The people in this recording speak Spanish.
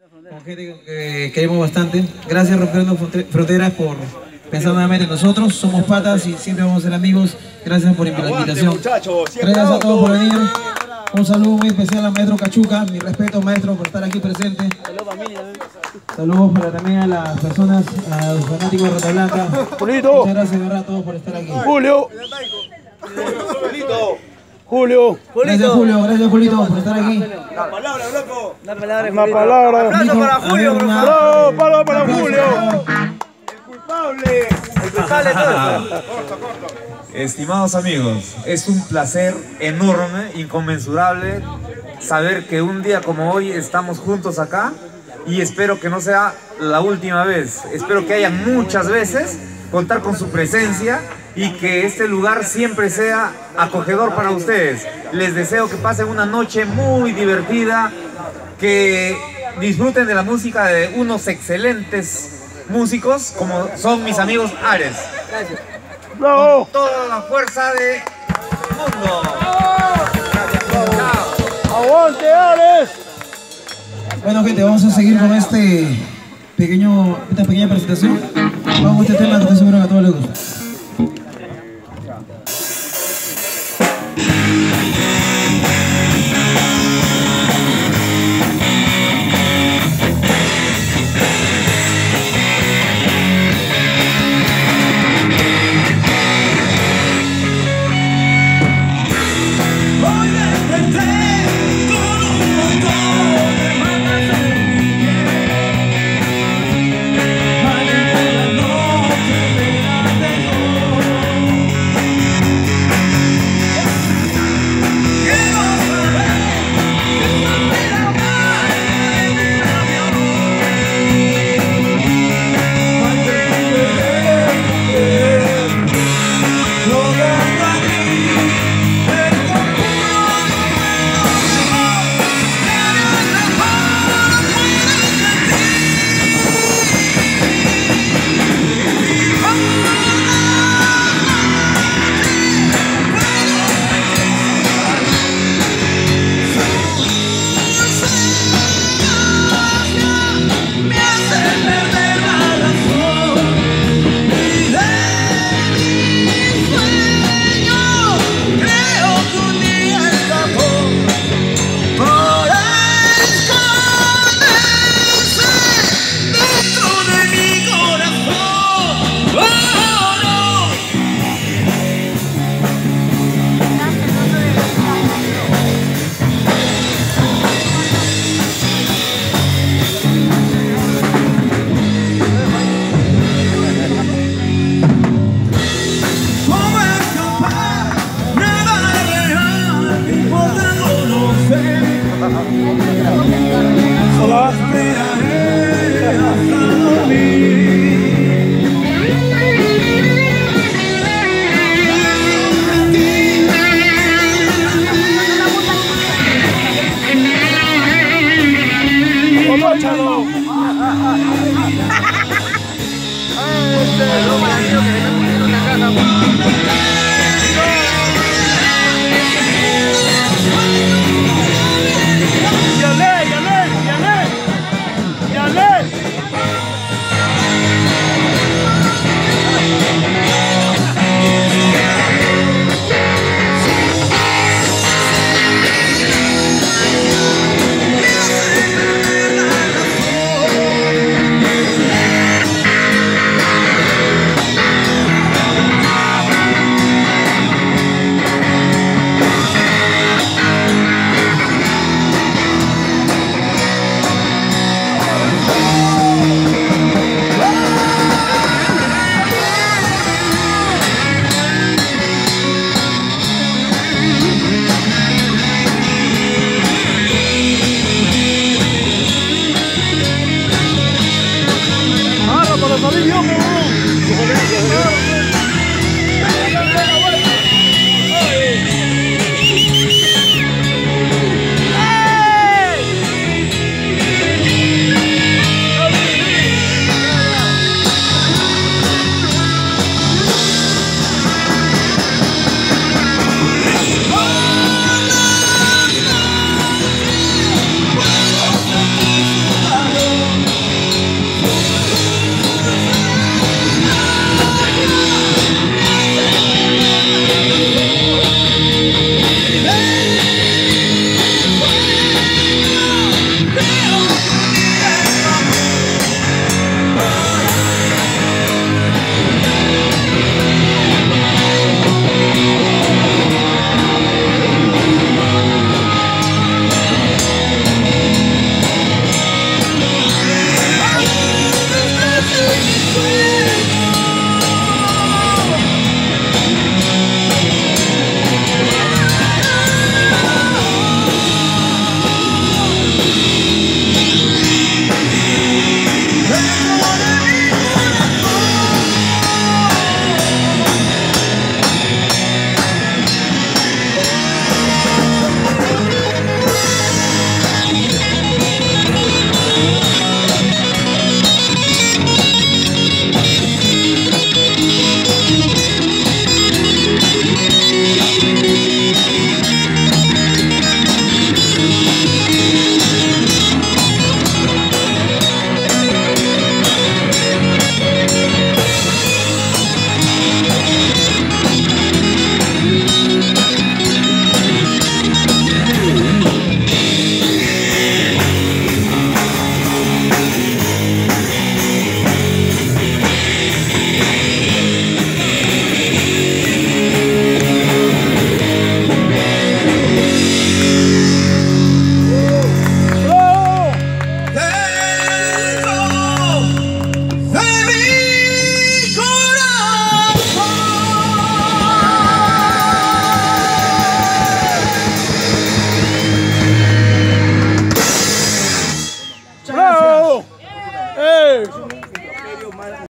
con gente que queremos bastante. Gracias Rompiendo Fronteras por pensar nuevamente en nosotros. Somos patas y siempre vamos a ser amigos. Gracias por la invitación. Gracias a todos por venir. Un saludo muy especial al maestro Cachuca. Mi respeto, maestro, por estar aquí presente. Saludos para también a las personas, a los fanáticos de Rata Blanca. Muchas gracias de verdad a todos por estar aquí. Julio. Gracias Julito por estar aquí. La palabra, loco. La palabra. Un aplauso para Julio, por favor. Bravo para Julio. El culpable. El culpable de todo. Corto. Estimados amigos, es un placer enorme, inconmensurable saber que un día como hoy estamos juntos acá y espero que no sea la última vez. Espero que haya muchas veces, contar con su presencia y que este lugar siempre sea acogedor para ustedes. Les deseo que pasen una noche muy divertida, que disfruten de la música de unos excelentes músicos como son mis amigos Ares. Gracias. Bravo. Con toda la fuerza del mundo. Chao. Aguante, Ares. Bueno gente, vamos a seguir con esta pequeña presentación. Vamos a este tema que estoy seguro que a todos les gusta. Gracias.